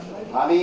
हामी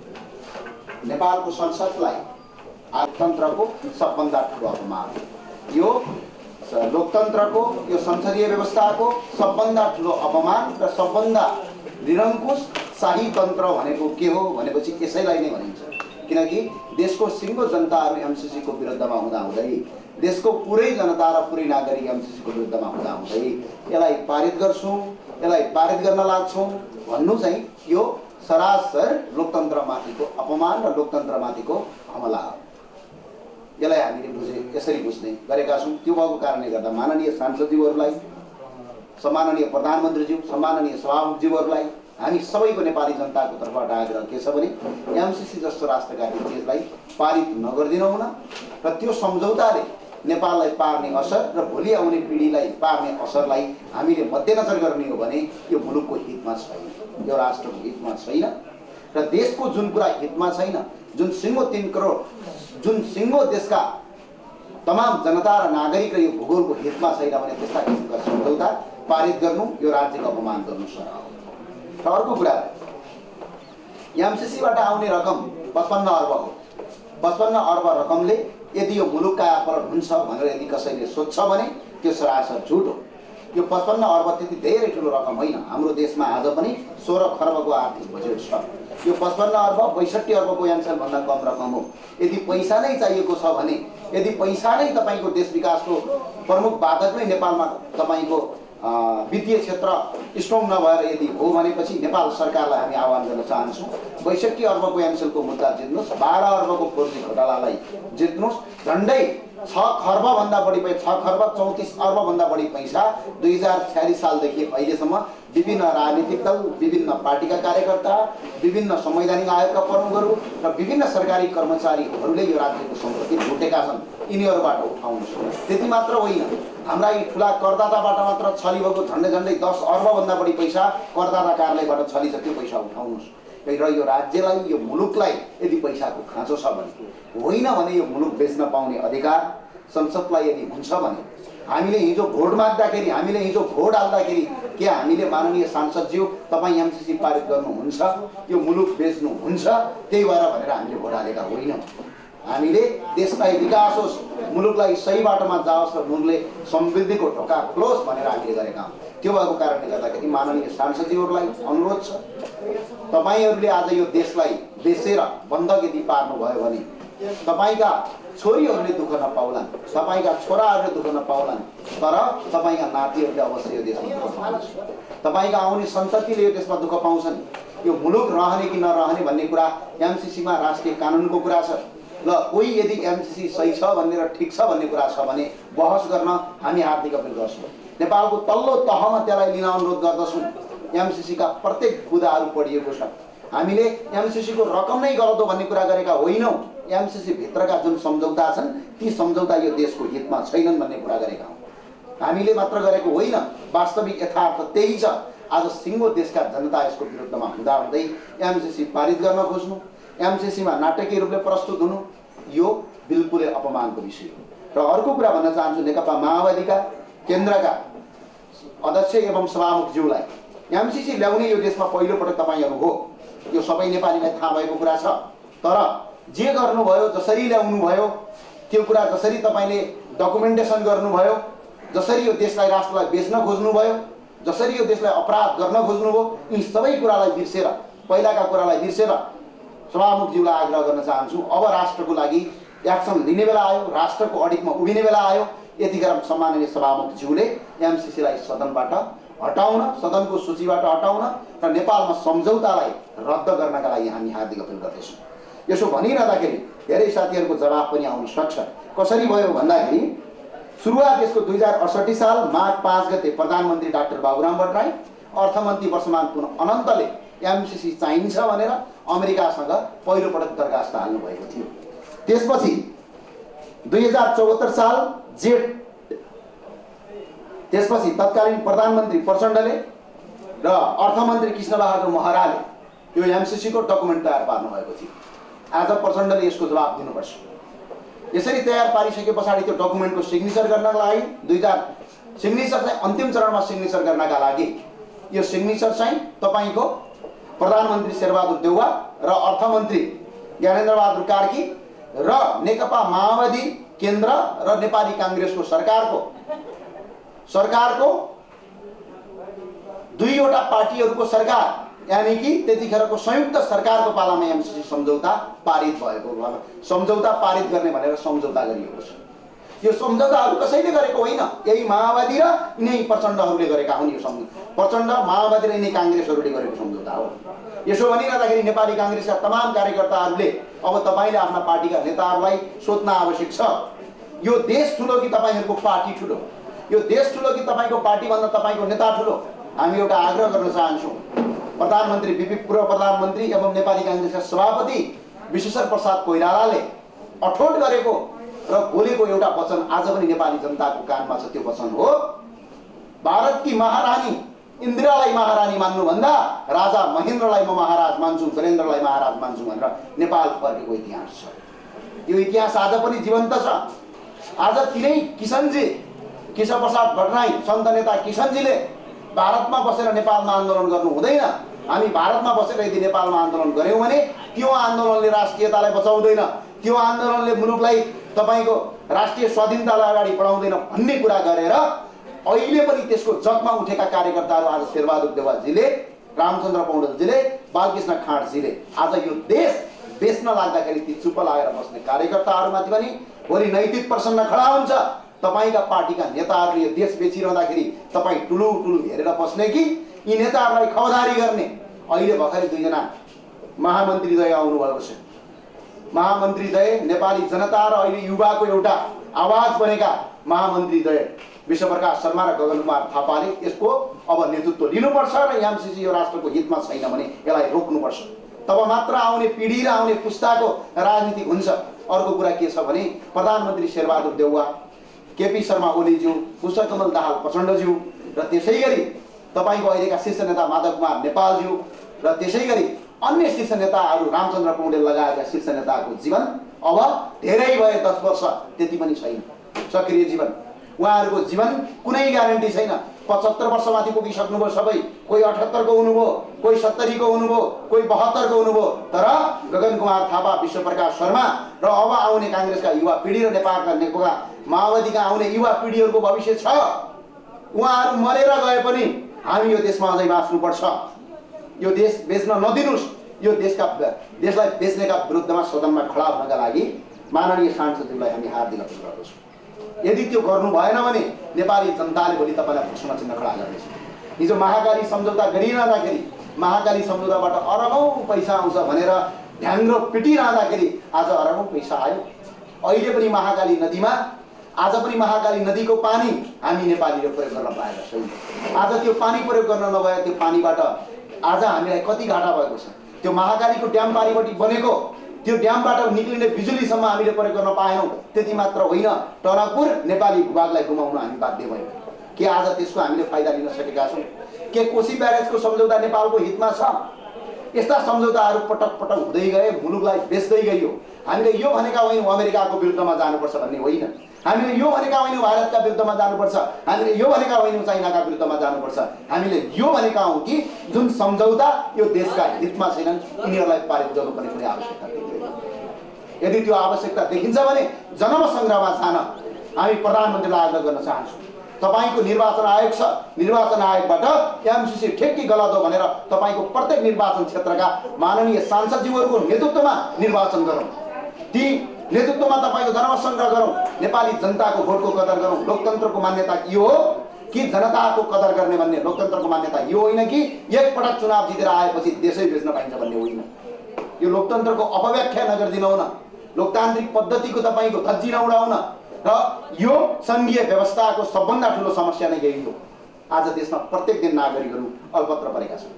नेपालको संसदलाई लोकतन्त्रको सबभन्दा ठुलो अपमान, यो लोकतन्त्रको यो संसदीय व्यवस्थाको सबभन्दा ठुलो अपमान र सबभन्दा निरङ्कुश शाही तन्त्र भनेको के हो भनेपछि यसैलाई नै भनिन्छ। किनकि देशको सिङ्गो जनताहरू एमसीसी को विरुद्धमा हुँदाहुँदै, देशको पुरै जनता र पुरै नागरिक एमसीसी को विरुद्धमा हुँदाहुँदै यसलाई पारित गर्छौँ, यसलाई पारित गर्न लाग्छौँ भन्नु चाहिँ यो सरासर लोकतन्त्रमाथिको अपमान र लोकतन्त्रमाथिको हमला हो। यसलाई हामीले यसरी बुझ्ने गरेका छौँ। त्यो भएको कारणले गर्दा माननीय सांसदज्यूहरूलाई, सम्माननीय प्रधानमन्त्रीज्यू, सम्माननीय सभामुखज्यूहरूलाई हामी सबैको नेपाली जनताको तर्फबाट आग्रह के छ भने एमसीसी जस्तो राष्ट्रघाती चिजलाई पारित नगरिदिनु हुन र त्यो सम्झौताले नेपाललाई पार्ने असर र भोलि आउने पिँढीलाई पार्ने असरलाई हामीले मध्यनजर गर्ने हो भने यो मुलुकको हितमा छैन, यो राष्ट्रको हितमा छैन र देशको जुन कुरा हितमा छैन, जुन सिङ्गो 3 करोड जुन सिङ्गो देशका तमाम जनता र नागरिक र यो भूगोलको हितमा छैन भने त्यस्ता किसिमका सम्झौता पारित गर्नु यो राज्यको अपमान गर्नु सरह हो। र अर्को कुरा, एमसीसीबाट आउने रकम 55 अर्ब हो। 55 अर्ब रकमले यदि यो मुलुकका अपहरण हुन्छ भनेर यदि कसैले सोध्छ भने त्यो सरासर झुट हो। यो 55 अर्ब त्यति धेरै ठुलो रकम होइन। हाम्रो देशमा आज पनि 16 खर्बको आर्थिक बजेट छ। यो 55 अर्ब 62 अर्बको यान्सलभन्दा कम रकम हो। यदि पैसा नै चाहिएको छ भने, यदि पैसा नै तपाईँको देश विकासको प्रमुख बाधक नै नेपालमा तपाईँको वित्तीय क्षेत्र स्ट्रङ नभएर यदि हो भनेपछि नेपाल सरकारलाई हामी आह्वान गर्न चाहन्छौँ, 62 अर्बको यान्सलको मुद्दा जित्नुहोस्, 12 अर्बको 4G घोटालालाई जित्नुहोस्। झन्डै 6 खर्बभन्दा बढी 6 खर्ब 34 अर्बभन्दा बढी पैसा 2046 सालदेखि अहिलेसम्म विभिन्न राजनीतिक दल, विभिन्न पार्टीका कार्यकर्ता, विभिन्न संवैधानिक आयोगका प्रमुखहरू र विभिन्न सरकारी कर्मचारीहरूले यो राज्यको सम्पत्ति लुटेका छन्। यिनीहरूबाट उठाउनुहोस्। त्यति मात्र होइन, हाम्रा यी ठुला करदाताबाट मात्र छली भएको झन्डै 10 अर्बभन्दा बढी पैसा करदाता कार्यालयबाट छली छ, त्यो पैसा उठाउनुहोस्। र यो राज्यलाई, यो मुलुकलाई यदि पैसाको खाँचो छ भने, होइन भने यो मुलुक बेच्न पाउने अधिकार संसदलाई यदि हुन्छ भने, हामीले हिजो भोट माग्दाखेरि, हामीले हिजो भोट हाल्दाखेरि के हामीले माननीय सांसदज्यू तपाईँ एमसीसी पारित गर्नुहुन्छ, यो मुलुक बेच्नुहुन्छ त्यही भएर भनेर हामीले भोट हालेका होइनौँ। हामीले देशलाई विकास होस्, मुलुकलाई सही बाटोमा जाओस् र मुलुकले समृद्धिको ढोका खोलोस् भनेर हामीले गरेका हौँ। त्यो भएको कारणले गर्दाखेरि माननीय सांसदज्यूहरूलाई अनुरोध छ, तपाईँहरूले आज यो देशलाई बेचेर बन्धक यदि पार्नुभयो भने तपाईँका छोरीहरूले दुःख नपाउलान्, तपाईँका छोराहरूले दुःख नपाउलान्, तर तपाईँका नातिहरूले अवश्य यो देशमा दुःख पाउँछन्, तपाईँका आउने सन्ततिले यो देशमा दुःख पाउँछन्। यो मुलुक रहने कि नरहने भन्ने कुरा एमसीसीमा राष्ट्रिय कानुनको कुरा छ। ल कोही यदि एमसीसी सही छ भन्ने र ठिक छ भन्ने कुरा छ भने बहस गर्न हामी हार्दिक अपिल गर्छौँ। नेपालको तल्लो तहमा त्यसलाई लिन अनुरोध गर्दछौँ। एमसीसीका प्रत्येक बुदाहरू पढिएको छ। हामीले एमसीसीको रकम नै गलत हो भन्ने कुरा गरेका होइनौँ। एमसीसी भित्रका जुन सम्झौता छन् ती सम्झौता यो देशको हितमा छैनन् भन्ने कुरा गरेका हौँ। हामीले मात्र गरेको होइन, वास्तविक यथार्थ त्यही छ। आज सिङ्गो देशका जनता यसको विरुद्धमा हुँदाहुँदै एमसीसी पारित गर्न खोज्नु, एमसीसीमा नाटकीय रूपले प्रस्तुत हुनु, यो बिल्कुलै अपमानको विषय हो। र अर्को कुरा भन्न चाहन्छु, नेकपा माओवादीका केन्द्रका अध्यक्ष एवं सभामुखज्यूलाई एमसीसी ल्याउने यो देशमा पहिलोपटक तपाईँहरू हो, यो सबै नेपालीलाई थाहा भएको कुरा छ। तर जे गर्नुभयो, जसरी ल्याउनु भयो, त्यो कुरा जसरी तपाईँले डकुमेन्टेसन गर्नुभयो, जसरी यो देशलाई, राष्ट्रलाई बेच्न खोज्नुभयो, जसरी यो देशलाई अपराध गर्न खोज्नुभयो, यी सबै कुरालाई बिर्सेर, पहिलाका कुरालाई बिर्सेर सभामुखज्यूलाई आग्रह गर्न चाहन्छु, अब राष्ट्रको लागि एक्सन लिने बेला आयो, राष्ट्रको अडिटमा उभिने बेला आयो। यतिखेर सम्माननीय सभामुखज्यूले एमसीसीलाई सदनबाट हटाउन, सदनको सूचीबाट हटाउन र नेपालमा सम्झौतालाई रद्द गर्नका लागि हामी हार्दिक अपील गर्दैछौँ। यसो भनिरहँदाखेरि धेरै साथीहरूको जवाब पनि आउन सक्छ। कसरी भयो भन्दाखेरि सुरुवात यसको 2068 साल माघ 5 गते प्रधानमन्त्री डाक्टर बाबुराम भट्टराई, अर्थमन्त्री वर्षमान पुन अनन्तले एमसीसी चाहिन्छ भनेर अमेरिकासँग पहिलोपटक दरखास्त हाल्नुभएको थियो। त्यसपछि 2074 साल जेठ, त्यसपछि तत्कालीन प्रधानमन्त्री प्रचण्डले र अर्थमन्त्री कृष्णबहादुर महराले यो एमसीसीको डकुमेन्ट तयार पार्नुभएको थियो। आज प्रचण्डले यसको जवाब दिनुपर्छ। यसरी तयार पारिसके पछाडि त्यो डकुमेन्टको सिग्नेचर गर्नका लागि सिग्नेचर चाहिँ अन्तिम चरणमा सिग्नेचर गर्नका लागि यो सिग्नेचर चाहिँ तपाईँको प्रधानमन्त्री शेरबहादुर देउवा र अर्थमन्त्री ज्ञानेन्द्रबहादुर कार्की र नेकपा माओवादी केन्द्र र नेपाली कांग्रेसको सरकारको दुईवटा पार्टीहरूको सरकार, यानी कि त्यतिखेरको संयुक्त सरकारको पालामा एमसीसी सम्झौता पारित भएको, सम्झौता पारित गर्ने भनेर सम्झौता गरिएको छ। यो सम्झौताहरू कसैले गरेको होइन, यही माओवादी र यिनै प्रचण्डहरूले गरेका हुन्। यो प्रचण्ड माओवादी र यिनै कांग्रेसहरूले गरेको सम्झौता हो। यसो भनिरहँदाखेरि नेपाली कांग्रेसका तमाम कार्यकर्ताहरूले अब तपाईले आफ्ना पार्टीका नेताहरूलाई सोध्न आवश्यक छ, यो देश ठुलो कि तपाईहरुको पार्टी ठुलो? यो देश ठुलो कि तपाईको पार्टी भन्दा तपाईको नेता ठुलो? हामी एउटा आग्रह गर्न चाहन्छौँ। पूर्व प्रधानमन्त्री एवं नेपाली कांग्रेसका सभापति विश्वेश्वर प्रसाद कोइरालाले अठोट गरेको र बोलेको एउटा वचन आज पनि नेपाली जनताको कानमा छ। त्यो वचन हो, भारतकी महारानी इन्दिरालाई महारानी मान्नुभन्दा राजा महेन्द्रलाई म महाराज मान्छु, वीरेन्द्रलाई महाराज मान्छु भनेर नेपाल फर्केको इतिहास छ। यो इतिहास आज पनि जीवन्त छ। आज तिनै किशनजी, केशव प्रसाद भट्टराई, सन्त नेता किशनजीले भारतमा बसेर नेपालमा आन्दोलन गर्नु हुँदैन। हामी भारतमा बसेर यदि नेपालमा आन्दोलन गर्यौं भने त्यो आन्दोलनले राष्ट्रियतालाई बचाउँदैन, त्यो आन्दोलनले मुलुकलाई तपाईको राष्ट्रिय स्वाधीनतालाई अगाडि बढाउँदैन भन्ने कुरा गरेर अहिले पनि त्यसको जगमा उठेका कार्यकर्ताहरू आज शेरबहादुर देउवाजीले, रामचन्द्र पौडेलजीले, बालकृष्ण खाँडजीले आज यो देश बेच्न लाग्दाखेरि ती चुप लागेर बस्ने कार्यकर्ताहरूमाथि पनि भोलि नैतिक प्रश्न खडा हुन्छ। तपाईका पार्टीका नेताहरूले यो देश बेचिरहँदाखेरि तपाई टुलु हेरेर बस्ने कि यी नेताहरूलाई खबरदारी गर्ने? अहिले भर्खरै दुईजना महामन्त्रीद्वय आउनु भएको छ। महामन्त्रीद्वय नेपाली जनता र अहिले युवाको एउटा आवाज बनेका महामन्त्रीद्वय विश्वप्रकाश शर्मा र गगन कुमार थापाले यसको अब नेतृत्व लिनुपर्छ र एमसीसी यो राष्ट्रको हितमा छैन भने यसलाई रोक्नुपर्छ। तब मात्र आउने पिढी र आउने पुस्ताको राजनीति हुन्छ। अर्को कुरा के छ भने प्रधानमन्त्री शेरबहादुर देउवा, केपी शर्मा ओलीज्यू, पुष्पकमल दाहाल प्रचण्डज्यू र त्यसैगरी तपाईको अहिलेका शीर्ष नेता माधव कुमार नेपालज्यू र त्यसैगरी अन्य शीर्ष नेताहरू रामचन्द्र पौडेल लगायतका शीर्ष नेताको जीवन अब धेरै भए 10 वर्ष त्यति पनि छैन सक्रिय जीवन। उहाँहरूको जीवन कुनै ग्यारेन्टी छैन। 75 वर्षमाथि पुगिसक्नुभयो सबै, कोही 78 को हुनुभयो, कोही 70 को हुनुभयो, कोही 72 को हुनुभयो। तर गगन कुमार थापा, विश्वप्रकाश शर्मा र अब आउने कांग्रेसका युवा पिढी र नेपालका नेकपा माओवादीका आउने युवा पिढीहरूको भविष्य छ। उहाँहरू मरेर गए पनि हामी यो देशमा अझै बाँच्नुपर्छ। यो देश बेच्न नदिनुस्। यो देशलाई बेच्नेका विरुद्धमा सदनमा खडा हुनका लागि माननीय सांसदज्यूलाई हामी हार्दिक अनुरोध गर्दछौँ। यदि त्यो गर्नु भएन भने नेपाली जनताले भोलि तपाईलाई प्रश्न चिन्ह खडा गर्नेछ। हिजो महाकाली सम्झौता गरिरहँदाखेरि महाकाली सम्झौताबाट अरबौं पैसा आउँछ भनेर ढ्याङ्ग्रो पिटिरहँदाखेरि आज अरबौं पैसा आयो। अहिले पनि महाकाली नदीमा आज पनि महाकाली नदीको पानी हामी नेपालीले प्रयोग गर्न पाएका छैनौँ। आज त्यो पानी प्रयोग गर्न नभए त्यो पानीबाट आज हामीलाई कति घाटा भएको छ। त्यो महाकालीको ड्याम पानीपट्टि बनेको त्यो ड्यामबाट निक्लिने बिजुलीसम्म हामीले प्रयोग गर्न पाएनौँ। त्यति मात्र होइन, टनकपुर नेपाली भूभागलाई गुमाउन हामी बाध्य भयौँ। के आज त्यसको हामीले फाइदा लिन सकेका छौँ? के कोशी ब्यारेजको सम्झौता नेपालको हितमा छ? यस्ता सम्झौताहरू पटक पटक हुँदै गए, मुलुकलाई बेच्दै गइयो। हामीले यो भनेका होइनौँ अमेरिकाको विरुद्धमा जानुपर्छ भन्ने होइन। हामीले यो भनेका होइनौँ भारतका विरुद्धमा जानुपर्छ। हामीले यो भनेका होइनौँ चाइनाका विरुद्धमा जानुपर्छ। हामीले यो भनेका हौँ कि जुन सम्झौता यो देशका हितमा छैनन् यिनीहरूलाई पारित गर्नुपर्ने कुनै आवश्यकता देखिँदैन। यदि त्यो आवश्यकता देखिन्छ भने जनमत-सङ्ग्रहमा जान हामी प्रधानमन्त्रीलाई आग्रह गर्न चाहन्छौँ। तपाईको निर्वाचन आयोग छ, निर्वाचन आयोगबाट एमसीसी ठिक कि गलत हो भनेर तपाईको प्रत्येक निर्वाचन क्षेत्रका माननीय सांसदज्यूहरूको नेतृत्वमा निर्वाचन गरौँ। ती नेतृत्वमा तपाईको जनमत सङ्ग्रह गरौँ। नेपाली जनताको भोटको कदर गरौँ। लोकतन्त्रको मान्यता यो हो कि जनताको कदर गर्ने भन्ने लोकतन्त्रको मान्यता यो होइन कि एकपटक चुनाव जितेर आएपछि देशै बेच्न पाइन्छ भन्ने होइन। यो लोकतन्त्रको अपव्याख्या नगरिदिनु न, लोकतान्त्रिक पद्धतिको तपाईको धज्जी नउडाउन र यो संघीय व्यवस्थाको सबभन्दा ठुलो समस्या नै यही हो। आज देशमा प्रत्येक दिन नागरिकहरू अल्पत्र परेका छन्।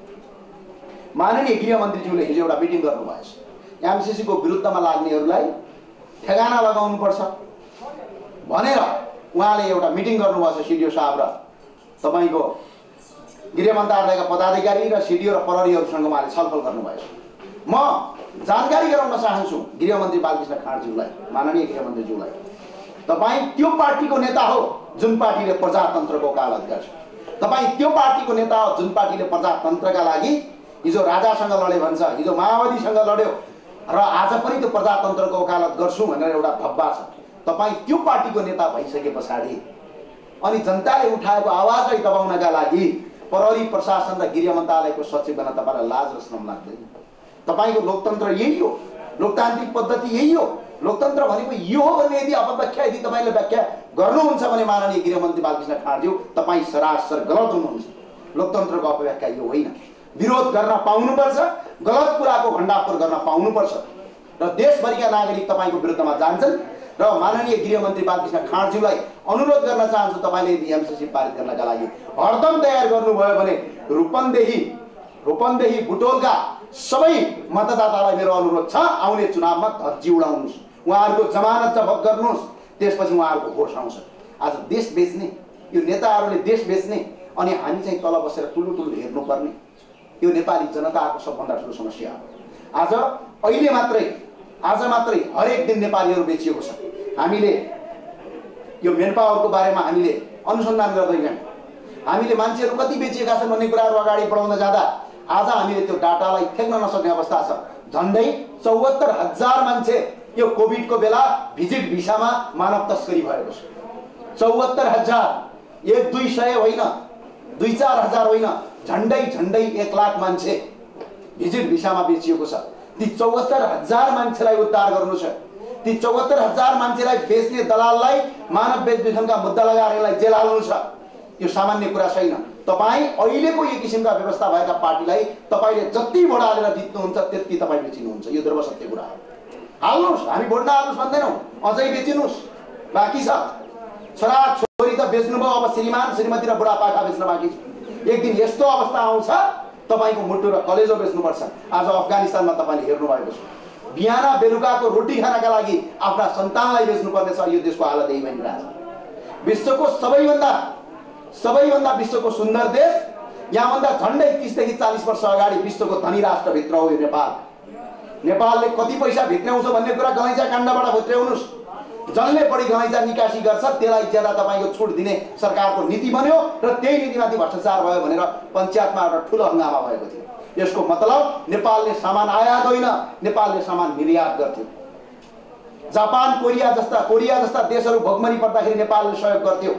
माननीय गृहमन्त्रीज्यूले हिजो एउटा मिटिङ गर्नुभएछ। एमसीसी को विरुद्धमा लाग्नेहरूलाई ठेगाना लगाउनुपर्छ भनेर उहाँले एउटा मिटिङ गर्नुभएछ। सिडिओ साहब र तपाईको गृह मन्त्रालयका पदाधिकारी र सिडिओ र प्रहरीहरूसँग उहाँले छलफल गर्नुभएछ। म जानकारी गराउन चाहन्छु गृहमन्त्री बालकृष्ण खाँडज्यूलाई, माननीय गृहमन्त्रीज्यूलाई, तपाई त्यो पार्टीको नेता हो जुन पार्टीले प्रजातन्त्रको वकालत गर्छ। तपाई त्यो पार्टीको नेता हो जुन पार्टीले प्रजातन्त्रका लागि हिजो राजासँग लड्यो भन्छ, हिजो माओवादीसँग लड्यो र आज पनि त्यो प्रजातन्त्रको वकालत गर्छु भनेर एउटा धब्बा छ। तपाईँ त्यो पार्टीको नेता भइसके पछाडि अनि जनताले उठाएको आवाजलाई दबाउनका लागि प्रहरी प्रशासन र गृह मन्त्रालयको सचिव बन्न तपाईँलाई लाज र शरम लाग्दैन? तपाईँको लोकतन्त्र यही हो, लोकतान्त्रिक पद्धति यही हो। लोकतन्त्र भनेको यो हो भने यदि अपव्याख्या यदि तपाईँले व्याख्या गर्नुहुन्छ भने माननीय गृहमन्त्री बालकृष्ण खाँडज्यू तपाईँ सरासर गलत हुनुहुन्छ। लोकतन्त्रको अपव्याख्या यो होइन। विरोध गर्न पाउनुपर्छ, गलत कुराको भण्डाफोर गर्न पाउनुपर्छ र देशभरिका नागरिक तपाईँको विरुद्धमा जान्छन् र माननीय गृहमन्त्री बालकृष्ण खाँडज्यूलाई अनुरोध गर्न चाहन्छु, तपाईँले यदि एमसीसी पारित गर्नका लागि हरदम तयार गर्नुभयो भने रूपन्देही बुटोलका सबै मतदातालाई मेरो अनुरोध छ, आउने चुनावमा धज्जी उडाउनुहोस्, उहाँहरूको जमानत जफत गर्नुहोस्, त्यसपछि उहाँहरूको भोट आउँछ। आज देश बेच्ने यो नेताहरूले देश बेच्ने अनि हामी चाहिँ तल बसेर ठुलो हेर्नुपर्ने यो नेपाली जनताको सबभन्दा ठुलो समस्या हो। आज मात्रै हरेक दिन नेपालीहरू बेचिएको छ। हामीले यो मेन पावरको बारेमा हामीले अनुसन्धान गर्दै गयौँ। हामीले मान्छेहरू कति बेचिएका छन् भन्ने कुराहरू अगाडि बढाउन जाँदा आज हामीले त्यो डाटालाई ठेक्न नसक्ने अवस्था छ। झन्डै 74,000 मान्छे यो कोभिडको बेला भिजिट भिसामा मानव तस्करी भएको छ। 74,000, 1-200 होइन, 2-4 हजार होइन, झन्डै 1 लाख मान्छे भिजिट भिसामा बेचिएको छ। ती 74,000 मान्छेलाई उद्धार गर्नु छ। ती 74,000 मान्छेलाई बेच्ने दलाललाई मानव बेचबिखनका मुद्दा लगाएर यसलाई जेल हाल्नु छ। यो सामान्य कुरा छैन। तपाईँ अहिलेको यो किसिमका व्यवस्था भएका पार्टीलाई तपाईँले जति भोट हालेर जित्नुहुन्छ त्यति तपाईँ बेचिनुहुन्छ। यो ध्रुव सत्य कुरा हो। हाल्नुहोस्, हामी भोट नहाल्नुहोस् भन्दैनौँ, अझै बेचिनुहोस्, बाँकी छ। छोरा छोरी त बेच्नुभयो, अब श्रीमान श्रीमती र बुढापाका बेच्न बाँकी छ। एक दिन यस्तो अवस्था आउँछ तपाईको मुटु र कलेजो बेच्नुपर्छ। आज अफगानिस्तानमा तपाईँले हेर्नुभएको छ, बिहान बेलुकाको रोटी खानका लागि आफ्ना सन्तानलाई बेच्नुपर्ने छ। यो देशको हालत यही बनिरहेछ। विश्वको सबैभन्दा विश्वको सुन्दर देश, यहाँभन्दा झन्डै 30 देखि 40 वर्ष अगाडि विश्वको धनी राष्ट्रभित्र हो यो नेपाल। नेपालले कति पैसा भित्र्याउँछ भन्ने कुरा गलैँचा काण्डबाट भित्र्याउनुहोस्। जसले बढी गलैँचा निकासी गर्छ त्यसलाई ज्यादा तपाईँको छुट दिने सरकारको नीति बन्यो र त्यही नीतिमाथि भ्रष्टाचार भयो भनेर पञ्चायतमा एउटा ठुलो हङ्गामा भएको थियो। यसको मतलब नेपालले सामान आयात होइन, नेपालले सामान निर्यात गर्थ्यो। जापान, कोरिया जस्ता देशहरू भोकमरी पर्दाखेरि नेपालले सहयोग गर्थ्यो।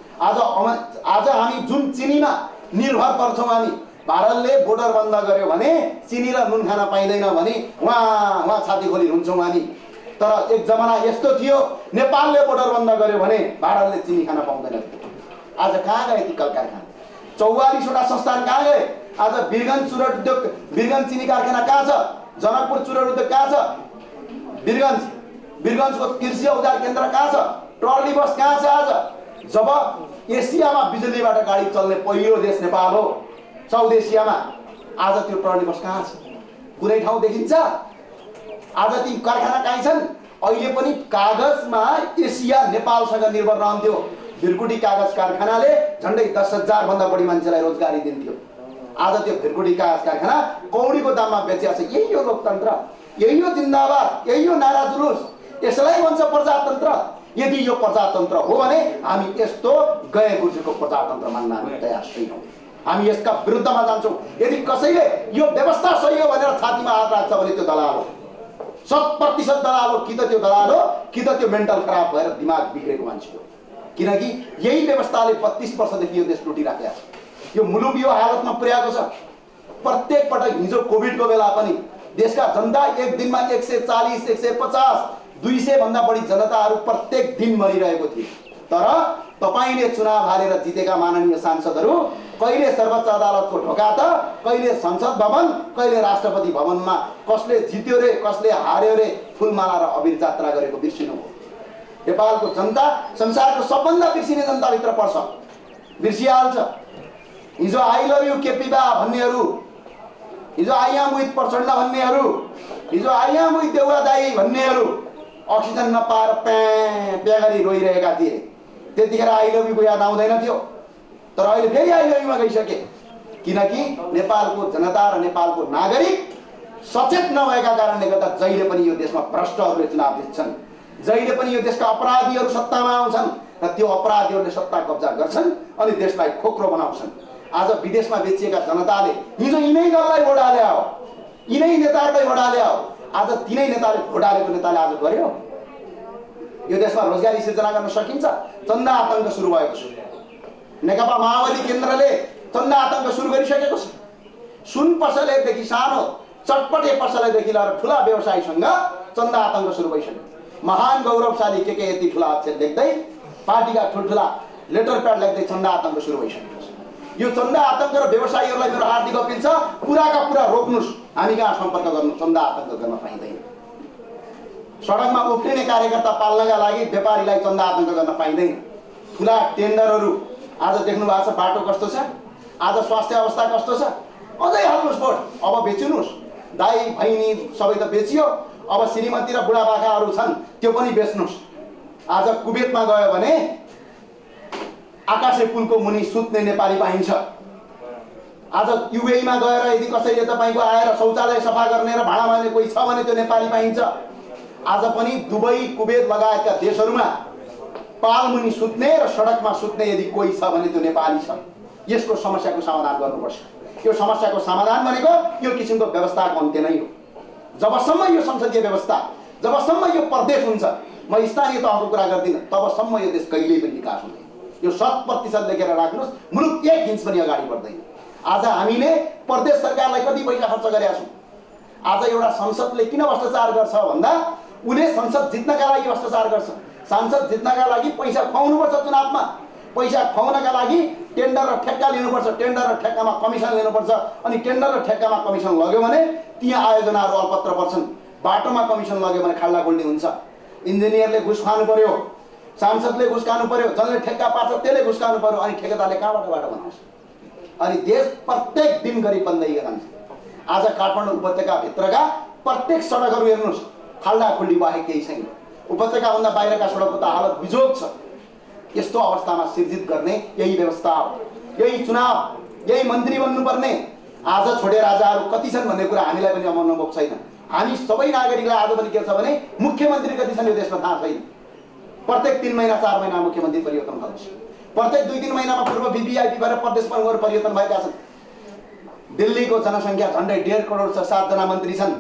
आज हामी जुन चिनीमा निर्भर पर्छौँ, हामी भारतले बोर्डर बन्द गर्यो भने चिनी र नुन खान पाइँदैन भने वहाँ छाती खोली हुन्छौँ हामी। तर एक जमाना यस्तो थियो, नेपालले बोर्डर बन्द गर्यो भने भारतले चिनी खान पाउँदैन थियो। आज कहाँ गए ती कल कारखाना? 44वटा संस्थान कहाँ गए? आज वीरगञ्ज चुरट उद्योग, वीरगञ्ज चिनी कारखाना कहाँ छ? जनकपुर चुरट उद्योग कहाँ छ? वीरगञ्जको कृषि औजार केन्द्र कहाँ छ? ट्रली बस कहाँ छ? आज जब एसियामा बिजुलीबाट गाडी चल्ने पहिलो देश नेपाल हो, साउथ एसियामा, आज त्यो ट्रली बस कहाँ छ? कुनै ठाउँ देखिन्छ? आज ती कारखाना कहीँ छन्? अहिले पनि कागजमा एसिया नेपालसँग निर्भर रहन्थ्यो। भिरकुटी कागज कारखानाले झन्डै 10,000 भन्दा बढी मान्छेलाई रोजगारी दिन्थ्यो। आज त्यो भिरकुटी कागज कारखाना कौडीको दाममा बेचिएको छ। यही हो लोकतन्त्र, यही हो जिन्दाबाद, यही हो नारा जुलुस, यसलाई भन्छ प्रजातन्त्र। यदि यो प्रजातन्त्र हो भने हामी यस्तो गए गुर्जेको प्रजातन्त्र मान्न हामी तयार छैनौँ। हामी यसका विरुद्धमा जान्छौँ। यदि कसैले यो व्यवस्था सही हो भनेर छातीमा हात राख्छ भने त्यो दलाल हो, 100% दलाल हो। कि त त्यो दलाल हो, कि त त्यो मेन्टल खराब भएर दिमाग बिग्रेको मान्छे हो। किनकि यही व्यवस्थाले 32 वर्षदेखि यो देश लुटिराखेको छ। यो मुलुक यो हालतमा पुर्याएको छ। प्रत्येक पटक हिजो कोभिडको बेला पनि देशका जनता एक दिनमा 140, 150, 200 भन्दा बढी जनताहरू प्रत्येक दिन मरिरहेको थिए। तर तपाईले चुनाव हारेर जितेका माननीय सांसदहरू कहिले सर्वोच्च अदालतको ढोका त, कहिले संसद भवन, कहिले राष्ट्रपति भवनमा कसले जित्यो रे, कसले हार्यो रे फुलमाला र अबिर जात्रा गरेको बिर्सिनु हो। नेपालको जनता संसारको सबभन्दा बिर्सिने जनताभित्र पर्छ, बिर्सिहाल्छ। हिजो आई लभ यु केपी बा भन्नेहरू, हिजो आई एम विथ प्रचण्ड भन्नेहरू, हिजो आई एम विथ देउरा दाई भन्नेहरू अक्सिजन नपाएर प्या गरी रोइरहेका थिए। त्यतिखेर आई लभ युको याद आउँदैन थियो। तर अहिले फेरि आई लभ युमा गइसके। किनकि नेपालको जनता र नेपालको नागरिक सचेत नभएका कारणले गर्दा जहिले पनि यो देशमा भ्रष्टहरूले चुनाव जित्छन्, जहिले पनि यो देशका अपराधीहरू सत्तामा आउँछन् र त्यो अपराधीहरूले सत्ता कब्जा गर्छन् अनि देशलाई खोक्रो बनाउँछन्। आज विदेशमा बेचिएका जनताले हिजो यिनै दललाई भोट हाले हो, यिनै नेताहरूलाई भोट हाले हो। आज तिनै नेताले भोट हालेको नेताले आज गर्यो। यो देशमा रोजगारी सिर्जना गर्न सकिन्छ। चन्दा आतंक सुरु भएको छ। नेकपा माओवादी केन्द्रले चन्दा आतंक सुरु गरिसकेको छ। सुन पसलेदेखि सानो चटपटे पसलेदेखि लिएर ठुला व्यवसायीसँग चन्दा आतंक सुरु भइसक्यो। महान गौरवशाली के यति ठुला अक्षर लेख्दै पार्टीका ठुल्ठुला लेटर प्याड लेख्दै चन्दा आतंक सुरु भइसकेको छ। यो चन्दा आतंक र व्यवसायीहरूलाई मेरो हार्दिक अपील छ, पुराका पुरा रोक्नुस्। हामी कहाँ सम्पर्क गर्नु, चन्दा आतंक गर्न पाइँदैन। सडकमा उफ्रिने कार्यकर्ता पाल्नका लागि व्यापारीलाई चन्दा आतंक गर्न पाइँदैन। ठुला टेन्डरहरू आज देख्नु भएको छ, बाटो कस्तो छ, आज स्वास्थ्य अवस्था कस्तो छ। अझै हाल्नुहोस् भोट, अब बेच्नुहोस्। दाई बहिनी सबै त बेचियो, अब श्रीमती र बुढापाकाहरू छन् त्यो पनि बेच्नुहोस्। आज कुवेतमा गयो भने आकाशे पुलको मुनि सुत्ने नेपाली पाइन्छ। आज युएईमा गएर यदि कसैले तपाईँको आएर शौचालय सफा गर्ने र भाँडा मान्ने कोही छ भने त्यो नेपाली पाइन्छ। आज पनि दुबई कुवेत लगायतका देशहरूमा पालमुनि सुत्ने र सडकमा सुत्ने यदि कोही छ भने त्यो नेपाली छ। यसको समस्याको समाधान गर्नुपर्छ। यो समस्याको समाधान भनेको यो किसिमको व्यवस्थाको अन्त्य नै हो। जबसम्म यो संसदीय व्यवस्था, जबसम्म यो प्रदेश हुन्छ, म स्थानीय तहको कुरा गर्दिनँ, तबसम्म यो देश कहिल्यै पनि विकास हुँदैन। यो 100% लेखेर राख्नुहोस्, मुलुक 1 इन्च पनि अगाडि बढ्दैन। आज हामीले प्रदेश सरकारलाई कति पैसा खर्च गरेका छौँ। आज एउटा संसदले किन भ्रष्टाचार गर्छ भन्दा उले संसद जित्नका लागि भ्रष्टाचार गर्छ। सांसद जित्नका लागि पैसा खुवाउनुपर्छ, चुनावमा पैसा खुवाउनका लागि टेन्डर र ठेक्का लिनुपर्छ, टेन्डर र ठेक्कामा कमिसन लिनुपर्छ। अनि टेन्डर र ठेक्कामा कमिसन लग्यो भने त्यहाँ आयोजनाहरू अलपत्र पर्छन्। बाटोमा कमिसन लग्यो भने खाल्डाखुल्डी हुन्छ। इन्जिनियरले घुस खानु पर्यो, सांसदले घुस खानु पर्यो, जसले ठेक्का पार्छ त्यसले घुस खानु पर्यो। अनि ठेकेदारले कहाँबाट बाटो बनाउँछ? अनि देश प्रत्येक दिन गरिब बन्दै जान्छ। आज काठमाडौँ उपत्यकाभित्रका प्रत्येक सडकहरू हेर्नुहोस्, खाल्डाखुल्डी बाहेक केही छैन। उपत्यकाभन्दा बाहिरका सडकको त हालत बिजोग छ। यस्तो अवस्थामा सिर्जित गर्ने यही व्यवस्था हो, यही चुनाव, यही मन्त्री बन्नुपर्ने। आज छोडे राजाहरू कति छन् भन्ने कुरा हामीलाई पनि अनुभव छैन। हामी सबै नागरिकलाई आज पनि के छ भने मुख्यमन्त्री कति छन् यो देशमा थाहा छैन। प्रत्येक 3 महिना 4 महिना मुख्यमन्त्री परिवर्तन गर्छ। प्रत्येक 2-3 महिनामा पूर्व भिभिआइपी भएर प्रदेश प्रमुखहरू परिवर्तन भएका छन्। दिल्लीको जनसङ्ख्या झन्डै 1.5 करोड छ, 7 जना मन्त्री छन्।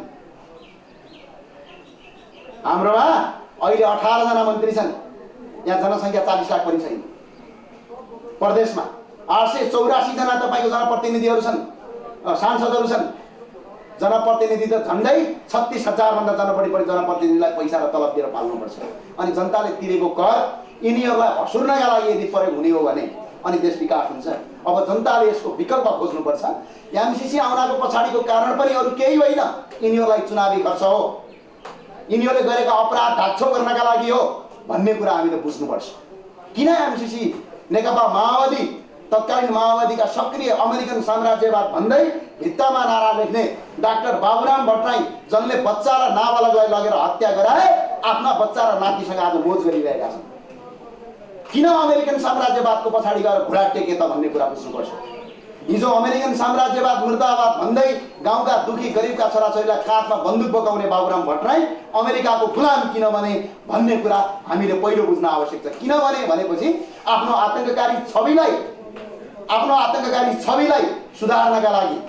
हाम्रोमा अहिले 18 जना मन्त्री छन्। यहाँ जनसङ्ख्या 40 लाख पनि छैन। प्रदेशमा 884 जना तपाईँको जनप्रतिनिधिहरू छन्, सांसदहरू छन्। जनप्रतिनिधि त झन्डै 36,000 भन्दा जनबढी जनप्रतिनिधिलाई पैसा र तलब दिएर पाल्नुपर्छ। अनि जनताले तिरेको कर यिनीहरूलाई हसुर्नका लागि यदि प्रयोग हुने हो भने अनि देश विकास हुन्छ। अब जनताले यसको विकल्प खोज्नुपर्छ। एमसीसी आउनको पछाडिको कारण पनि अरू केही होइन, यिनीहरूलाई चुनावी खर्च हो, यिनीहरूले गरेका अपराध ढाकछोप गर्नका लागि हो भन्ने कुरा हामीले बुझ्नुपर्छ। किन एमसीसी नेकपा माओवादी तत्कालीन माओवादीका सक्रिय अमेरिकन साम्राज्यवाद भन्दै भित्तामा नारा लेख्ने डाक्टर बाबुराम भट्टराई जसले बच्चा र नाबालकलाई लगेर हत्या गराए आफ्ना बच्चा र नातिसँग आज मोज गरिरहेका छन्। किन अमेरिकन साम्राज्यवादको पछाडि गएर घुँडा टेके त भन्ने कुरा बुझ्नुपर्छ। हिजो अमेरिकन साम्राज्यवाद मुर्दाबाद भन्दै गाउँका दुखी गरिबका छोराछोरीलाई काँधमा बन्दुक बोकाउने बाबुराम भट्टराई अमेरिकाको गुलाम किन बने भन्ने कुरा हामीले पहिलो बुझ्न आवश्यक छ। किनभने भनेपछि आफ्नो आतंककारी छविलाई सुधार्नका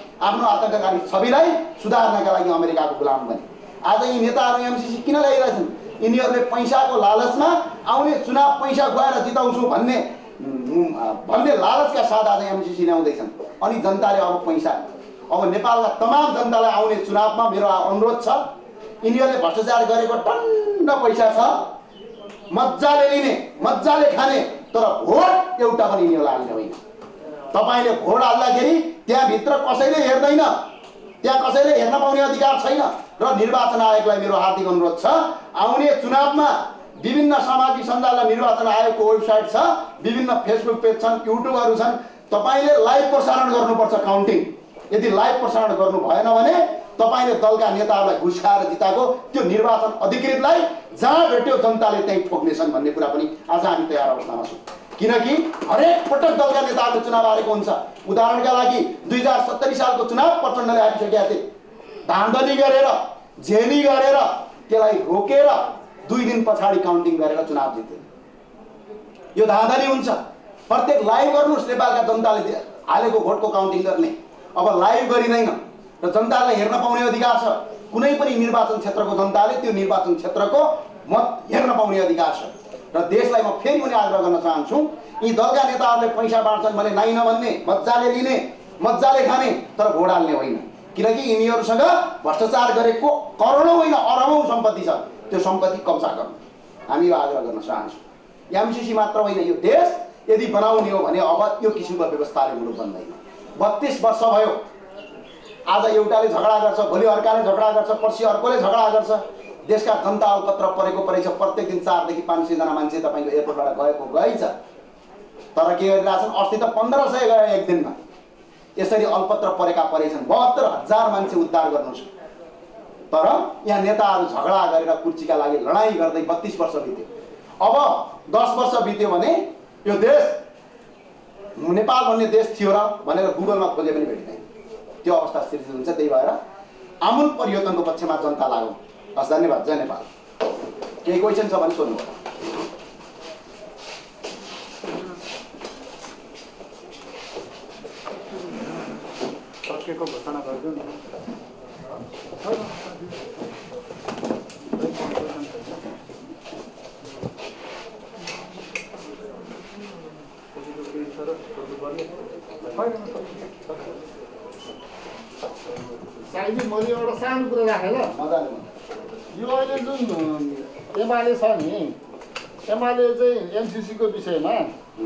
लागि अमेरिकाको गुलाम बने। आज यी नेताहरू एमसीसी किन ल्याइरहेछन्? यिनीहरूले पैसाको लालचमा आउने चुनाव पैसा खुवाएर जिताउँछु भन्ने लालचका साथ आज एमसीसी ल्याउँदैछन्। अनि जनताले अब नेपालका तमाम जनतालाई आउने चुनावमा मेरो अनुरोध छ, यिनीहरूले भ्रष्टाचार गरेको टन्न पैसा छ, मजाले लिने मजाले खाने, तर भोट एउटा पनि यिनीहरूलाई हाल्ने होइन। तपाईँले भोट हाल्दाखेरि त्यहाँभित्र कसैले हेर्दैन, त्यहाँ कसैले हेर्न पाउने अधिकार छैन। र निर्वाचन आयोगलाई मेरो हार्दिक अनुरोध छ, आउने चुनावमा विभिन्न सामाजिक सञ्जाल निर्वाचन आयोगको वेबसाइट छ, विभिन्न फेसबुक पेज छन्, युट्युबहरू छन्, तपाईँले लाइभ प्रसारण गर्नुपर्छ काउन्टिङ। यदि लाइभ प्रसारण गर्नु भएन भने तपाईँले दलका नेताहरूलाई घुस खाएर जिताएको त्यो निर्वाचन अधिकृतलाई जहाँ भेट्यो जनताले त्यहीँ ठोक्नेछन् भन्ने कुरा पनि आज हामी तयार अवस्थामा छौँ। किनकि हरेक पटक दलका नेताहरूले चुनाव हारेको हुन्छ। उदाहरणका लागि 2070 सालको चुनाव प्रचण्डले हारिसकेका थिए। धाँधली गरेर झेली गरेर त्यसलाई रोकेर 2 दिन पछाडि काउन्टिङ गरेर चुनाव जिते। यो धाँधली हुन्छ। प्रत्येक लाइभ गर्नुहोस्, नेपालका जनताले हालेको भोटको काउन्टिङ गर्ने अब लाइभ गरिँदैन र जनतालाई हेर्न पाउने अधिकार छ। कुनै पनि निर्वाचन क्षेत्रको जनताले त्यो निर्वाचन क्षेत्रको मत हेर्न पाउने अधिकार छ। र देशलाई म फेरि पनि आग्रह गर्न चाहन्छु, यी दलका नेताहरूले पैसा बाँड्छन् भने नाइ नभन्ने, मजाले लिने, मजाले खाने, तर भोट हाल्ने होइन। किनकि यिनीहरूसँग भ्रष्टाचार गरेको करोडौँ होइन अरबौँ सम्पत्ति छ। त्यो सम्पत्ति कब्जा गर्नु हामी यो आग्रह गर्न चाहन्छौँ। एमसीसी मात्र होइन, यो देश यदि बनाउने हो भने अब यो किसिमको व्यवस्थाले मुलुक बन्दैन। 32 वर्ष भयो, आज एउटाले झगडा गर्छ, भोलि अर्काले झगडा गर्छ, पर्सि अर्कोले झगडा गर्छ। देशका जनता अल्पत्र परेको परेछ। प्रत्येक दिन 400 देखि 500 जना मान्छे तपाईँको एयरपोर्टबाट गएको गएछ। तर के गरिरहेछन्, अस्ति त 1500 गयो एक दिनमा। यसरी अल्पत्र परेका परेछन्। 72,000 मान्छे उद्धार गर्नु छ। तर यहाँ नेताहरू झगडा गरेर कुर्सीका लागि लडाईँ गर्दै 32 वर्ष बित्यो। अब 10 वर्ष बित्यो भने यो देश नेपाल भन्ने देश थियो र भनेर गुगलमा खोजे पनि भेटिँदैन। त्यो अवस्था सृजना हुन्छ। त्यही भएर आमूल परिवर्तनको पक्षमा जनता लागौँ। हस्, धन्यवाद। जय नेपाल। केही क्वेसन छ भने सोध्नु। सकेको घोषणा गर्छु नि। साइजी मैले एउटा सानो कुरा राखेँ ल। मजाले यो अहिले जुन एमाले छ नि, एमाले चाहिँ एमसीसीको विषयमा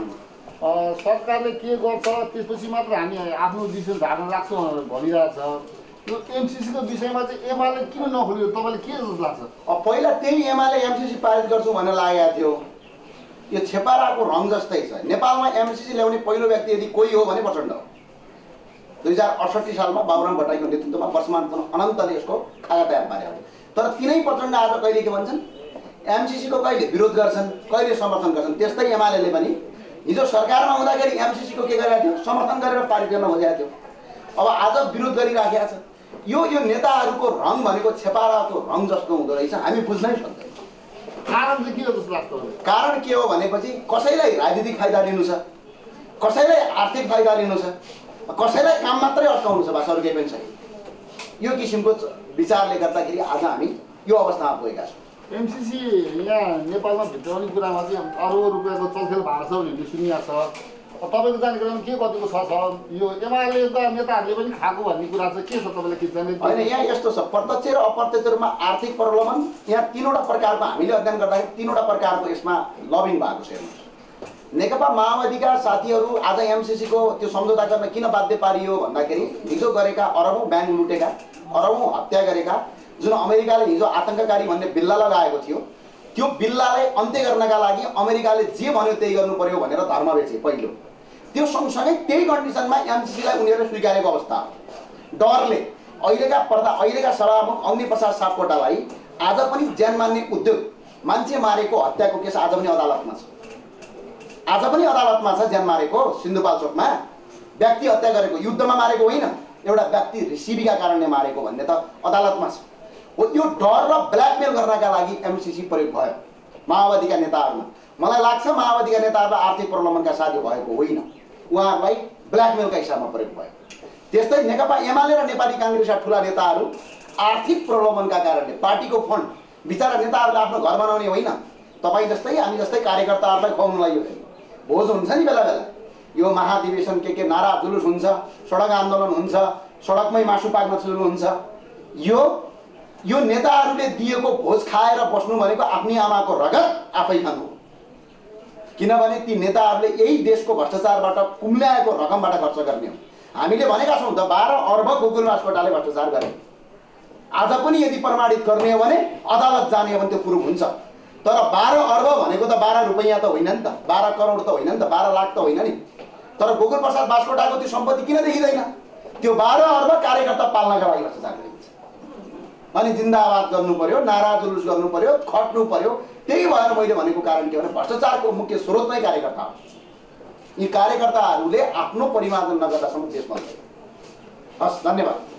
सरकारले के गर्छ त्यसपछि मात्र हामी आफ्नो डिसिसन धार्न लाग्छौँ भनेर भनिरहेछ। यो एमसीसीको विषयमा चाहिँ एमाले किन नखोल्यो, तपाईँले के जस्तो लाग्छ? पहिला त्यही एमाले एमसीसी पारित गर्छु भनेर लागेको थियो। यो छेपाराको रङ जस्तै छ। नेपालमा एमसीसी ल्याउने पहिलो व्यक्ति यदि कोही हो भने प्रचण्ड हो। 2068 सालमा बाबुराम भट्टराईको नेतृत्वमा वर्षमान अनन्तले यसको खाका तयार पार्यो। तर तिनै प्रचण्ड आज कहिले के भन्छन्, एमसीसीको कहिले विरोध गर्छन्, कहिले समर्थन गर्छन्। त्यस्तै एमाले पनि हिजो सरकारमा हुँदाखेरि एमसीसीको के गरेको थियो, समर्थन गरेर पारित गर्न खोजेको थियो। अब आज विरोध गरिराखेको छ। यो नेताहरूको रङ भनेको छेपाराको रङ जस्तो हुँदो रहेछ। हामी बुझ्नै सक्दैनौँ। कारण चाहिँ के हो जस्तो लाग्छ? कारण के हो भनेपछि कसैलाई राजनीतिक फाइदा लिनु छ, कसैलाई आर्थिक फाइदा लिनु छ, कसैलाई काम मात्रै अड्काउनु छ, बस अरू केही पनि छैन। यो किसिमको विचारले गर्दाखेरि आज हामी यो अवस्थामा पुगेका छौँ। एमसीसी यहाँ नेपालमा भित्राउने कुरामा चाहिँ अरबौँ रुपियाँको चलखेल भएको छ भन्ने सुनिएको छ। तपाईँको जानकारीमा के कतिको छ? यो एमाले नेताहरूले पनि खाएको भन्ने कुरा चाहिँ के छ, तपाईँले के जान्नु? होइन, यहाँ यस्तो छ, प्रत्यक्ष र अप्रत्यक्ष रूपमा आर्थिक प्रलोभन यहाँ तीनवटा प्रकारको हामीले अध्ययन गर्दाखेरि तीनवटा प्रकारको यसमा लबिङ भएको छ। हेर्नुहोस्, नेकपा माओवादीका साथीहरू आज एमसीसीको त्यो सम्झौता गर्न किन बाध्य पारियो भन्दाखेरि हिजो गरेका अरबौँ ब्याङ्क लुटेका, अरबौँ हत्या गरेका, जुन अमेरिकाले हिजो आतङ्ककारी भन्ने बिल्ला लगाएको थियो, त्यो बिल्लालाई अन्त्य गर्नका लागि अमेरिकाले जे भन्यो त्यही गर्नु पर्यो भनेर धर्म बेचे पहिलो। त्यो सँगसँगै त्यही कन्डिसनमा एमसीसीलाई उनीहरूले स्वीकारेको अवस्था हो। डरले अहिलेका सभामुख अग्निप्रसाद सापकोटालाई आज पनि ज्यान मान्ने उद्योग, मान्छे मारेको हत्याको केस आज पनि अदालतमा छ। आज पनि अदालतमा छ। ज्यान मारेको सिन्धुपाल्चोकमा व्यक्ति हत्या गरेको, युद्धमा मारेको होइन, एउटा व्यक्ति रिसिभीका कारणले मारेको भन्ने त अदालतमा छ। हो, त्यो डर र ब्ल्याकमेल गर्नका लागि एमसीसी प्रयोग भयो माओवादीका नेताहरूमा। मलाई लाग्छ माओवादीका नेताहरूलाई आर्थिक प्रलोभनका साध्य भएको होइन, उहाँहरूलाई ब्ल्याकमेलका हिसाबमा प्रयोग भयो। त्यस्तै नेकपा एमाले र नेपाली काङ्ग्रेसका ठुला नेताहरू आर्थिक प्रलोभनका कारणले पार्टीको फन्ड, बिचरा नेताहरूले आफ्नो घर बनाउने होइन, तपाईँ जस्तै हामी जस्तै कार्यकर्ताहरूलाई खुवाउनुलाई यो भोज हुन्छ नि बेला बेला, यो महाधिवेशन के नारा जुलुस हुन्छ, सडक आन्दोलन हुन्छ, सडकमै मासु पाक्न सुरु हुन्छ। यो नेताहरूले दिएको भोज खाएर बस्नु भनेको आफ्नै आमाको रगत आफै खानु हो। किनभने ती नेताहरूले यही देशको भ्रष्टाचारबाट कुम्ल्याएको रकमबाट खर्च गर्ने हो। हामीले भनेका छौँ त 12 अर्ब गोकुल बास्कोटाले भ्रष्टाचार गरे। आज पनि यदि प्रमाणित गर्ने हो भने अदालत जाने हो भने त्यो प्रुफ हुन्छ। तर 12 अर्ब भनेको त 12 रुपैयाँ त होइन नि त, 12 करोड त होइन नि त, 12 लाख त होइन नि। तर गोकुल प्रसाद बास्कोटाको त्यो सम्पत्ति किन देखिँदैन? त्यो 12 अर्ब कार्यकर्ता पाल्नका लागि भ्रष्टाचार गरिन्छ। अनि जिन्दाबाद गर्नु पर्यो, नारा जुलुस गर्नु पर्यो, खट्नु पर्यो। त्यही भएर मैले भनेको कारण के भने भ्रष्टाचारको मुख्य स्रोत नै कार्यकर्ता हो। यी कार्यकर्ताहरूले आफ्नो परिमार्जन नगर्दासम्म देश बन्दैन। हस्, धन्यवाद।